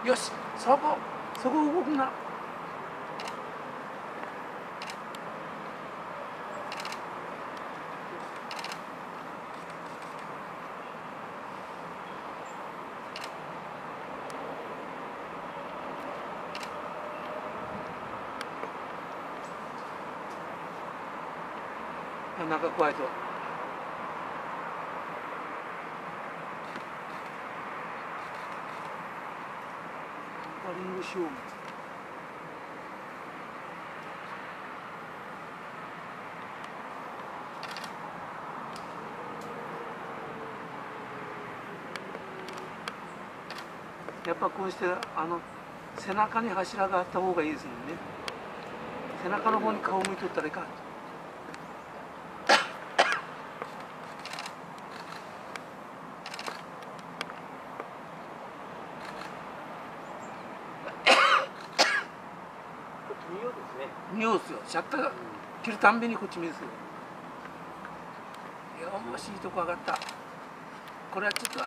よし、そこ動くな。なんか怖いと。リングショーも。やっぱこうして背中に柱があった方がいいですもんね。背中の方に顔向いとったらいかん。匂うですよ。シャッター切るたんびにこっち見るですよ。よーし、いいとこ上がった。これはちょっと